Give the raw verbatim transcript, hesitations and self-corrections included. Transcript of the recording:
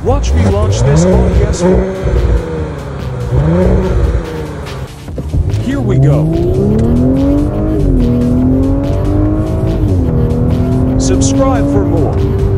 Watch me launch this R E S four. Here we go. Subscribe for more.